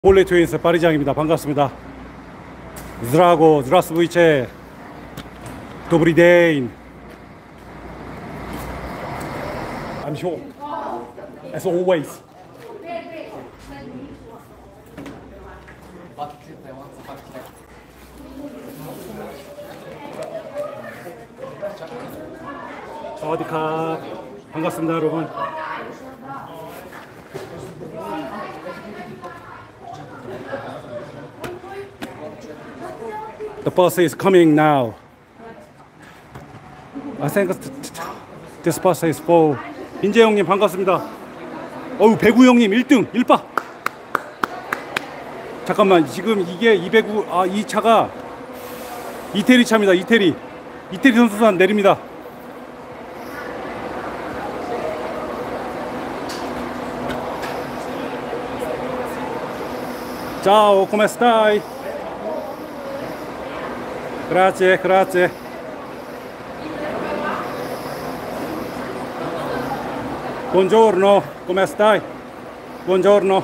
볼리 트윈스 파리장입니다. 반갑습니다. Zdrago, здравствуйте. Добрый день. I'm sure. As always. 사와디캅. 반갑습니다, 여러분. The bus is coming now. I think this bus is for 민재 형님 반갑습니다. 어우 배구 형님 1등 1박. 잠깐만 지금 이게 209 이 차가 이태리 차입니다. 이태리 선수단 내립니다. Ciao, come stai? Grazie, grazie. Buongiorno, come stai? Buongiorno.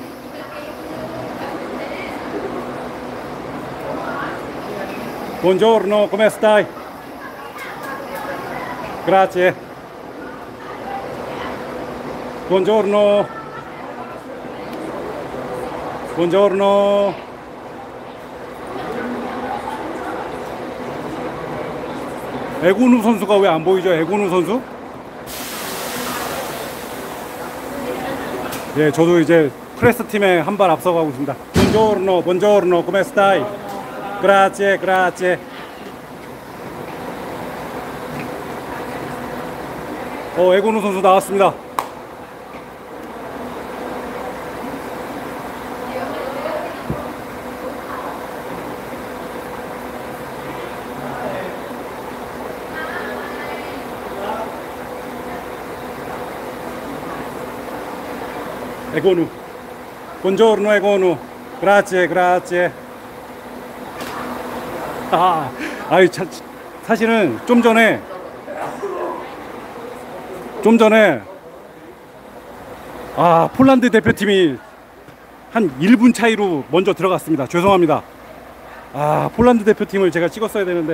Buongiorno, come stai? Grazie. Buongiorno. Buongiorno. 에고누 선수가 왜 안 보이죠? 에고누 선수? 예, 저도 이제 프레스 팀에 한 발 앞서가고 있습니다. Buongiorno, buongiorno, come stai? Grazie, grazie. 에고누 선수 나왔습니다. 에고누. Buongiorno 에고누. Grazie, grazie. 사실은 좀 전에 폴란드 대표팀이 한 1분 차이로 먼저 들어갔습니다. 죄송합니다. 폴란드 대표팀을 제가 찍었어야 되는데.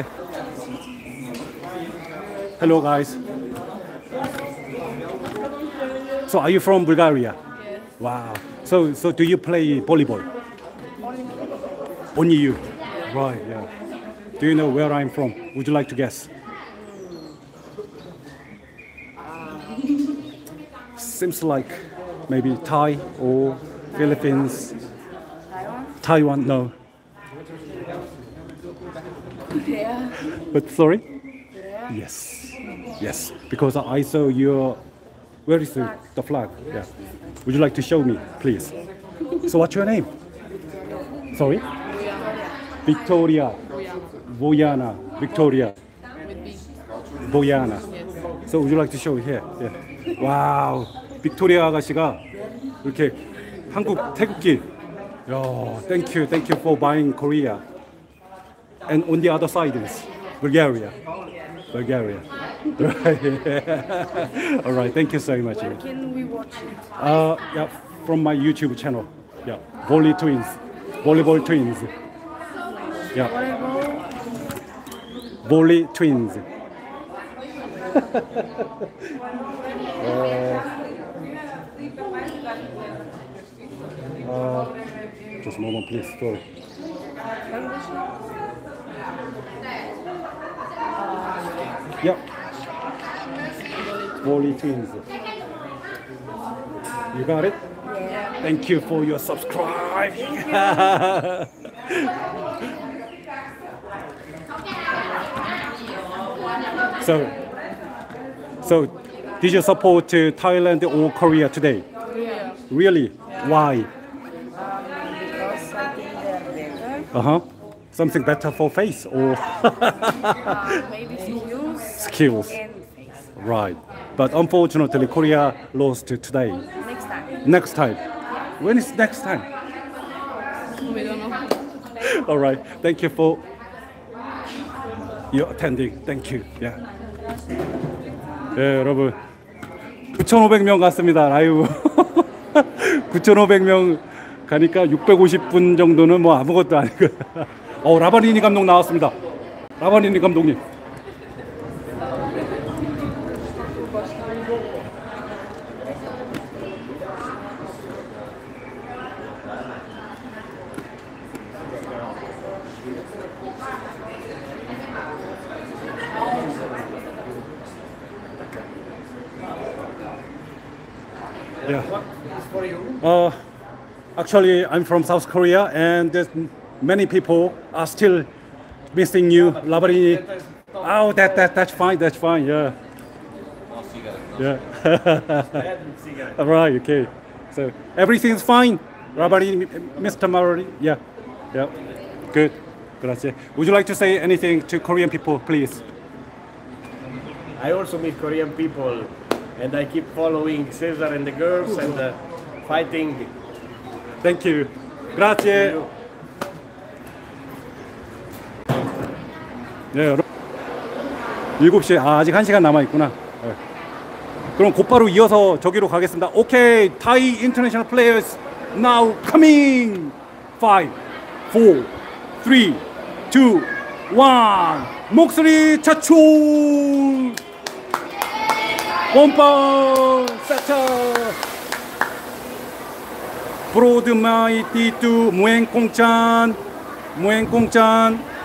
Hello guys. So are you from Bulgaria? Wow. So do you play volleyball? Only you. Right, yeah. Do you know where I'm from? Would you like to guess? Seems like maybe Thai or Philippines. Taiwan, no. Yeah. But sorry? Yeah. Yes, because I saw your. Where is the flag? Yeah. Would you like to show me, please? So what's your name? Sorry? Victoria. Boyana. Victoria. Boyana. So would you like to show here? Yeah. Wow. 빅토리아 아가씨가 이렇게 한국 태극기. Thank you for buying Korea. And on the other side is Bulgaria. Right. All right. Thank you so much. Where can we watch it? Yeah, from my YouTube channel. Yeah, Volleyball Twins. Yeah, Volley Twins. Just a moment, please. Sorry. Yeah. Volley Twins. You got it? Yeah. Thank you for your subscribing. So, did you support Thailand or Korea today? Korea. Really? Why? Because I think they're better. Something better for face or Maybe skills skills? and face. Right. But unfortunately, Korea lost today. Next time. Next time. When is next time? We don't know. All right. Thank you for your attending. Thank you. Yeah. 예, 여러분 9,500명 갔습니다. 라이브 9,500명 가니까 650분 정도는 뭐 아무것도 아니고. 라바니니 감독 나왔습니다. 라바니니 감독님. Yeah. Actually, I'm from South Korea, and there's many people are still missing you, Labarini. Oh, that's fine. That's fine. Yeah. Yeah. All right. Okay. So everything's fine, Labarini, Mr. Maroni. Yeah. Yeah. Good. Grazie. Would you like to say anything to Korean people, please? I also meet Korean people, and I keep following Cesar and the girls and fighting. Thank you. Grazie. 네, 여러분. 7시, 아직 1시간 남아있구나. 네. 그럼 곧바로 이어서 저기로 가겠습니다. 오케이, Thai international players now coming. 5, 4, 3, 2, 1. 목소리 차출. 원번 세터. 브로드마이티 뚜 무행공짠. 무행공짠.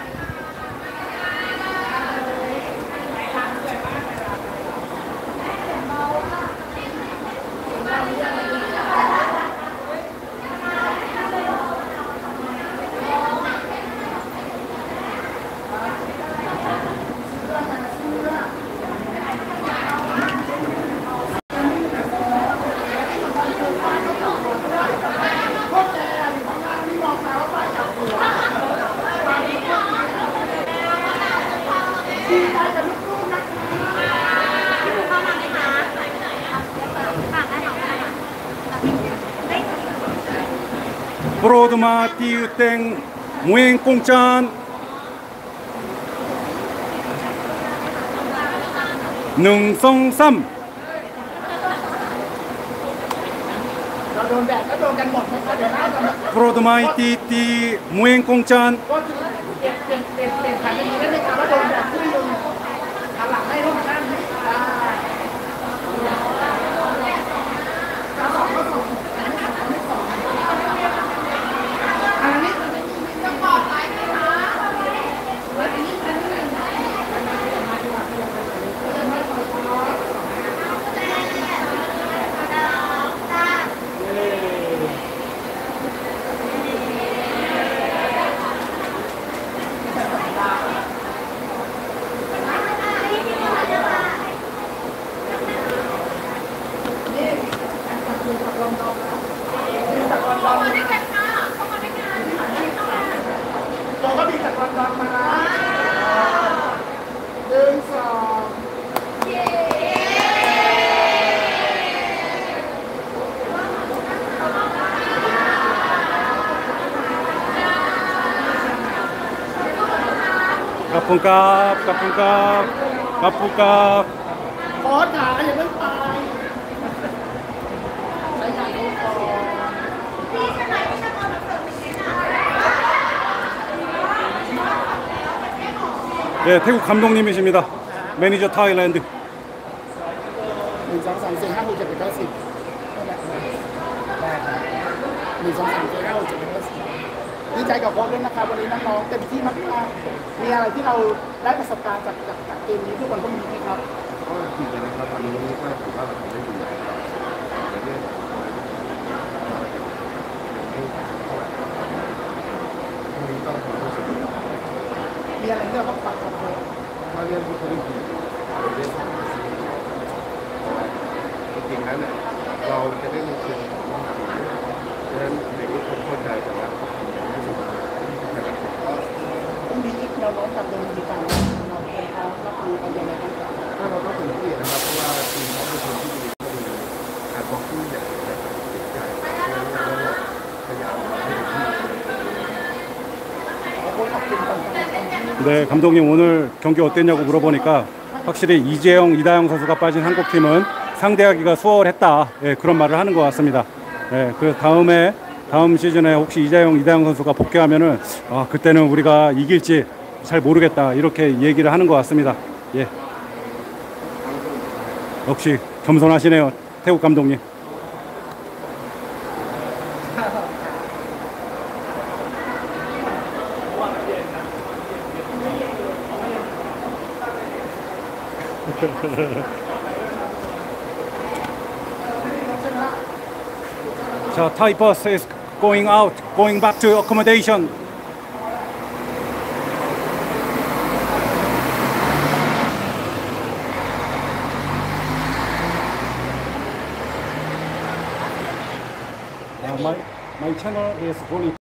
브로드마 띠우땡 무행공짠 능성삼 브로드마 띠띠 무행공짠 까뿐깝 까뿐깝 까뿐깝 ขอถ่ายอย่าเพิ่งไปใช้งานรูปก่อน 네, 태국 감독님이십니다. 매니저 타일랜드. 1, 2, 3, 4, 5, 6, 7, 8, 9, 10ได้ครับ1, 2, 3, 4, 5, 6, 7, 8, 9,10ดีใจกับโค้ชด้วยนะครับวันนี้น้องๆเต็มที่มากๆมีอะไรที่เราได้ประสบการณ์จากเกมนี้ทุกคนต้องมีไหมครับก็จริงๆนะครับตอนนี้ก็ถือว่าเราทำได้ดีนะครับในเรื่องตรงนี้ต้องความรู้สึกมีอะไรที่เราต้องปรับครับโค้ชถ้าเรื่องที่เขาได้ดีเรื่องจริงๆแล้วเนี่ยเราจะได้ในเชิงของทีมฉะนั้นเด็กทุกคนเข้าใจแต่ว่ารู้สึกนะครับต้องมีอีกแนวโน้มกับเดิมดีกว่าเราเป็นเขารับมือกันยังไงครับถ้าเราต้องถึงที่นะครับเพราะว่าทีมเขาเป็นคนที่ดีเขามีการบอกที่อย่างแบบติดใจแล้วเราพยายามให้ดีที่ขอโค้ชขอบคุณก่อนครับ 네, 감독님 오늘 경기 어땠냐고 물어보니까 확실히 이재영, 이다영 선수가 빠진 한국팀은 상대하기가 수월했다. 예, 그런 말을 하는 것 같습니다. 예, 그 다음에 다음 시즌에 혹시 이다영 선수가 복귀하면은 그때는 우리가 이길지 잘 모르겠다 이렇게 얘기를 하는 것 같습니다. 예. 역시 겸손하시네요, 태국 감독님. 자, Thai bus is going out, going back to accommodation. My channel is only